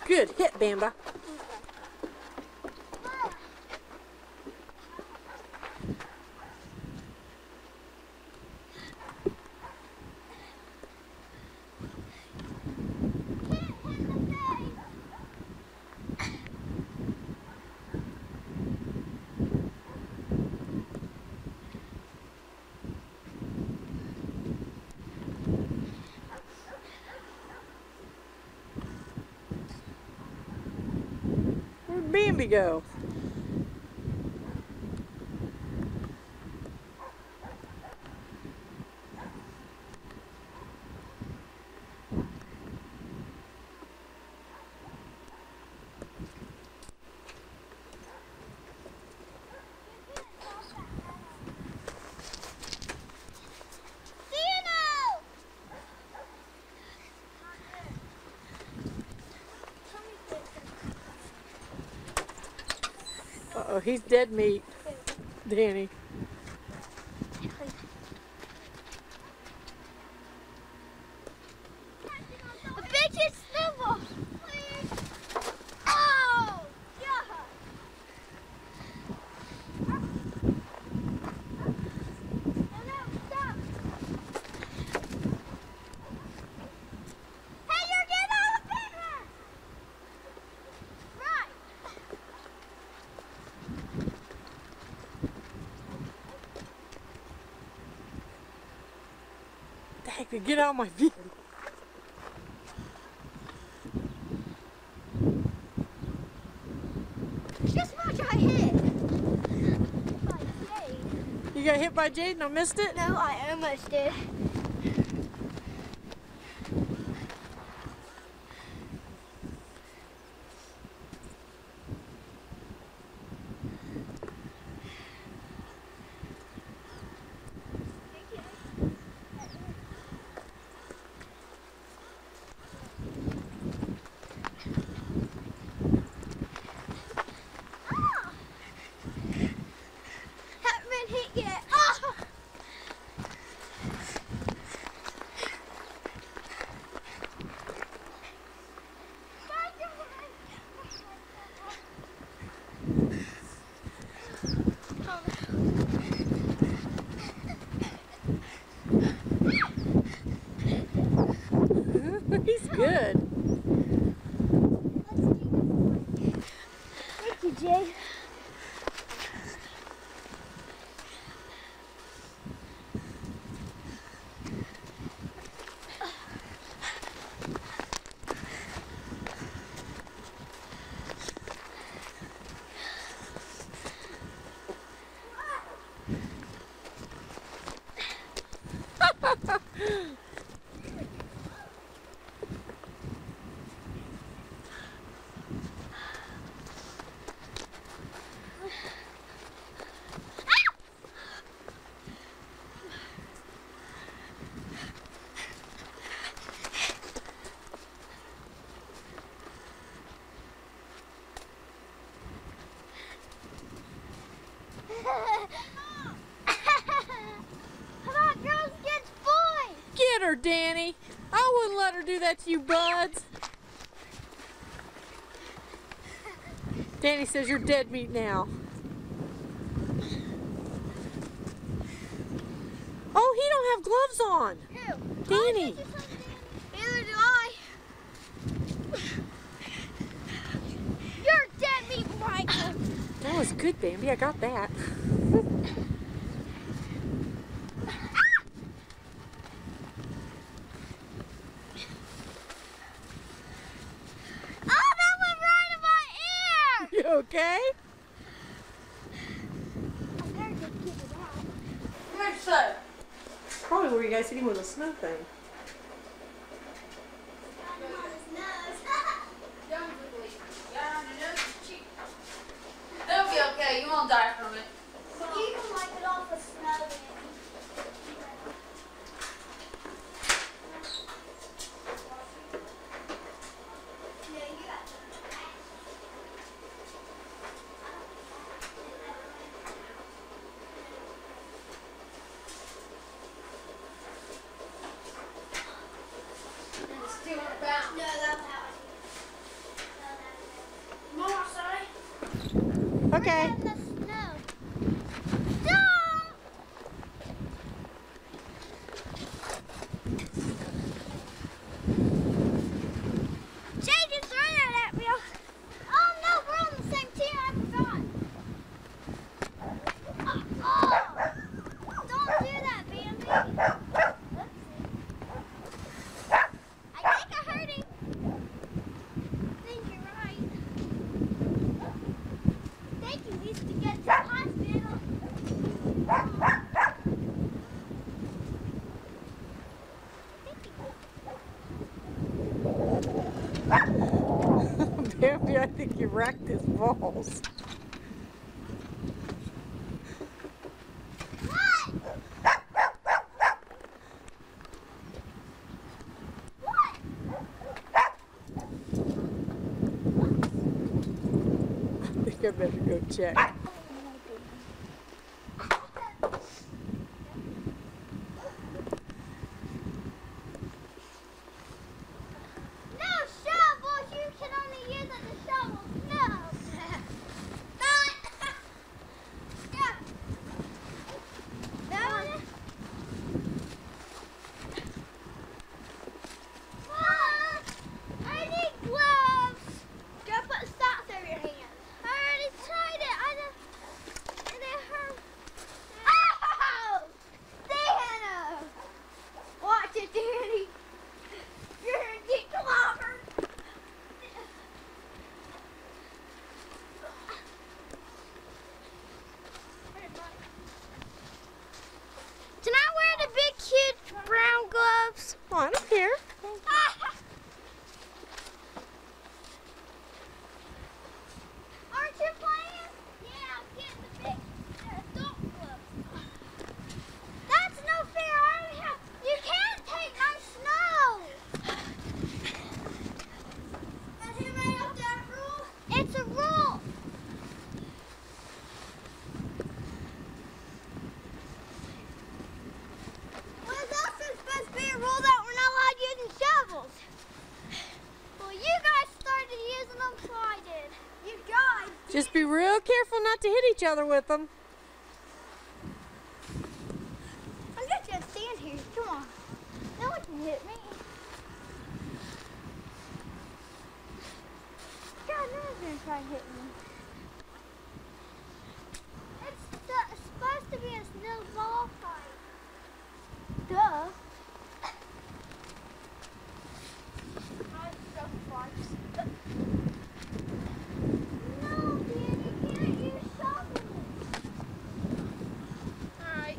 Good hit, Bamba. Where'd Bambi go? Uh-oh, he's dead meat, Danny. A big hit snowball! Oh! Yeah! No, stop! Hey, you're getting out of the picture! Right! Dang, get out of my view. Just watch I hit! By Jade. You got hit by Jade and I missed it? No, I almost did. Haven't been hit yet. Oh! He's good. Thank you, Jay. Come on, girls against boys! Get her, Danny. I wouldn't let her do that to you, buds. Danny says you're dead meat now. Oh, he don't have gloves on. Who? Danny. Neither do I. You're dead meat, Michael. That was good, Bambi. I got that. Oh, that went right in my ear! You okay? I better just get it out. Where's that? Probably where you guys hit him with a snow thing. It'll be okay, you won't die from it. You can wipe it off with snow. Okay. We're in the snow. Don't! Jay just ran at me. Oh no, we're on the same team. I forgot. Oh, don't do that, Bambi. I think I heard him. I think you're right. Thank you, at least to get to the hospital. Bambi, I think you wrecked his balls. What? What? I think I better go check. No shovels! You can only use it to shovel snow! Yeah. No. I need gloves! Gotta put socks over your hands. I already tried it. And it hurt. Ow! Dana! Watch it, Danny. You're gonna get clobbered. Can I wear the big, cute brown gloves? Oh, I don't care. Aren't you playing? Yeah, I'm getting the big adult gloves. That's no fair. I don't have. You can't take my snow. And who made up that rule? It's a rule. Well, it's also supposed to be a rule that we're not allowed using shovels. Well, you guys started using them, so I did. You guys. Just be real careful not to hit each other with them. I'm just gonna stand here. Come on. No one can hit me. God, no one's gonna try and hit me. It's supposed to be a snowball fight. Duh. No, Danny, you can't use shovels. Alright.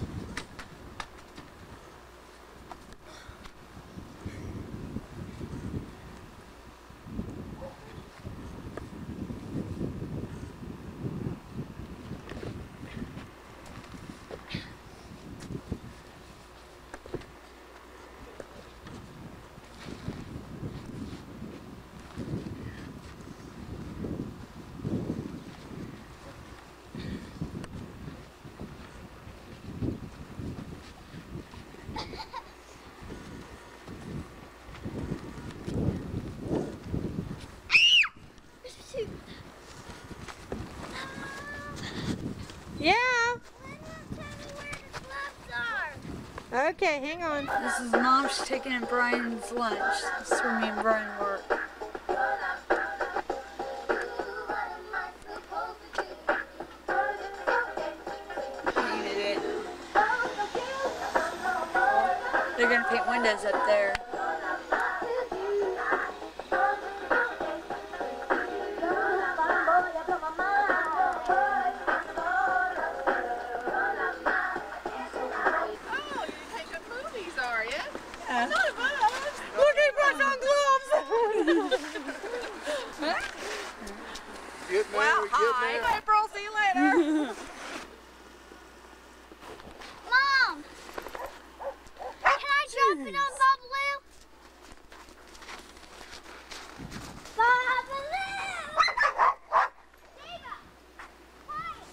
Shoot. Yeah. Linda, tell me where the gloves are. Okay, hang on. This is Mom. She's taking in Brian's lunch. This is where me and Brian work. Painted it. They're gonna paint windows up there. Oh, you're taking movies, are you? Look, he brought on gloves. Get married, get married. April, see you later. Mom! Can I drop it on Babaloo? Babaloo! Diva! Quiet!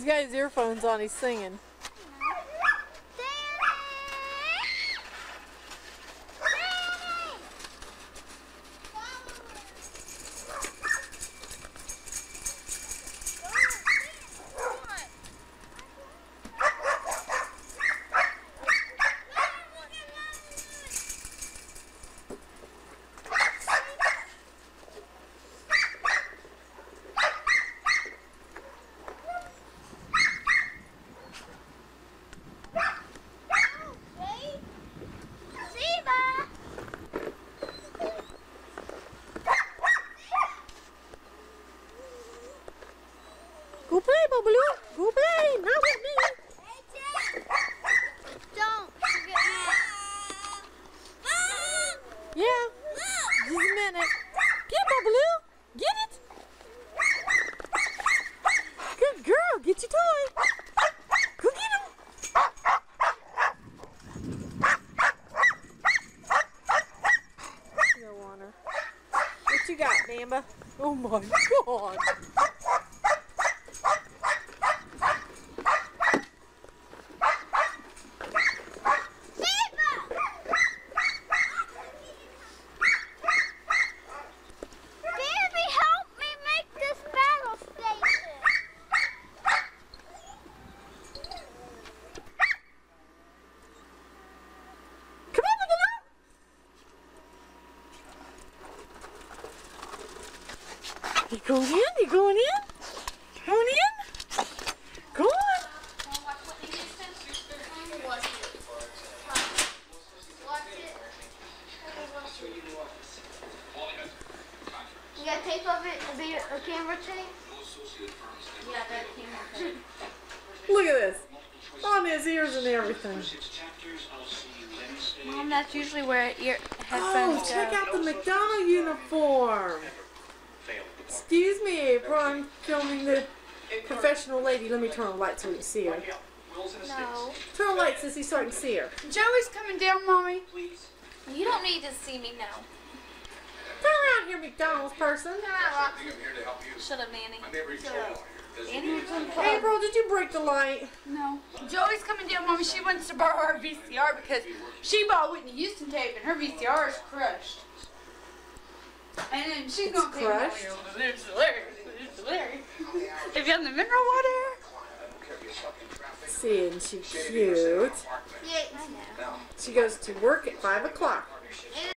He's got his earphones on. He's singing. Go play, Bubbaloo. Go play. Not with me. Don't forget me. Yeah. Just a minute. Get Bubbaloo. Get it. Good girl. Get your toy. Go get him. You don't want her. What you got, Bamba? Oh my God. You going in? You going in? Going in? Go on. You got tape of it, a camera tape? Yeah, that camera tape. Look at this. On his ears and everything. Mom, that's usually where Oh, headphones check go. out the McDonald uniform. Excuse me, April. I'm filming the professional lady. Let me turn on the light so we can see her. No. Turn on the light so you can see her. Joey's coming down, Mommy. You don't need to see me now. Turn around here, McDonald's person. Shut up, Nanny. April, did you break the light? No. Joey's coming down, Mommy. She wants to borrow our VCR because she bought Whitney Houston tape and her VCR is crushed. And then she's going to crushed? It's hilarious. Have you had the mineral water? See, isn't she cute? Yeah, I know. She goes to work at 5 o'clock.